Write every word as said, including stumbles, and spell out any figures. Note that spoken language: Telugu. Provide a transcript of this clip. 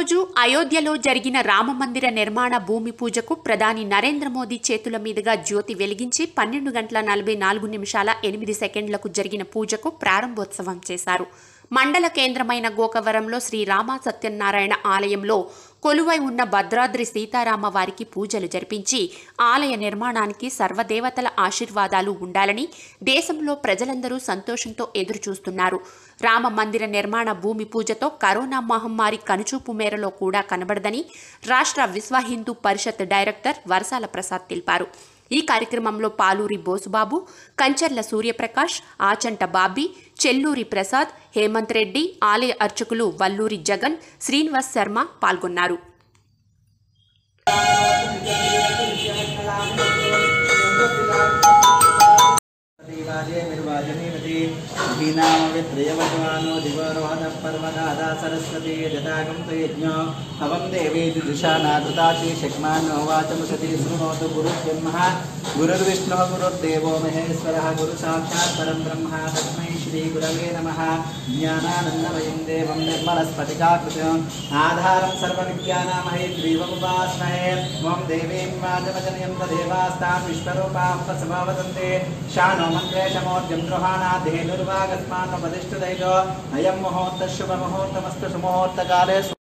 ఈరోజు అయోధ్యలో జరిగిన రామమందిర నిర్మాణ భూమి పూజకు ప్రధాని నరేంద్ర మోదీ చేతుల మీదుగా జ్యోతి వెలిగించి పన్నెండు గంటల నలభై నాలుగు నిమిషాల ఎనిమిది సెకండ్లకు జరిగిన పూజకు ప్రారంభోత్సవం చేశారు. మండల కేంద్రమైన గోకవరంలో శ్రీ రామ సత్యనారాయణ ఆలయంలో కొలువై ఉన్న భద్రాద్రి సీతారామ వారికి పూజలు జరిపించి ఆలయ నిర్మాణానికి సర్వదేవతల ఆశీర్వాదాలు ఉండాలని దేశంలో ప్రజలందరూ సంతోషంతో ఎదురుచూస్తున్నారు. రామ మందిర నిర్మాణ భూమి పూజతో కరోనా మహమ్మారి కనుచూపు మేరలో కూడా కనబడదని రాష్ట్ర విశ్వ హిందూ పరిషత్ డైరెక్టర్ వర్సాల ప్రసాద్ తెలిపారు. ఈ కార్యక్రమంలో పాలూరి బోసుబాబు, కంచర్ల సూర్యప్రకాష్, ఆచంట బాబీ, చెల్లూరి ప్రసాద్, హేమంత్ రెడ్డి, ఆలయ అర్చకులు వల్లూరి జగన్, శ్రీనివాస్ శర్మ పాల్గొన్నారు. सरस्वती जटागं यज्ञ हवं देवी दिशा नाकृताची शक्मानो वाचमुषति शृणोतु गुरुर्ब्रह्मा गुरुर्विष्णुः गुरुर्देवो महेश्वरः गुरुसाक्षात् परं ब्रह्म तस्मै श्री गुरवे नमः. ज्ञानानन्दमयं देवं निर्मलस्फटिकाकृतिम् आधारं सर्वविद्यानां हयग्रीवमुपास्महे. ॐ देवीं वाचमजनयं तदेवास्तां विश्वरूपां प्रसभावदन्ते शानो मन्त्रेशमोर्जं गृहाणा धेनुर्वागस्मान्नुपदिष्टुदैतो अयं मुहूर्तः शुभमुहूर्तमस्तु सुमुहूर्तकाले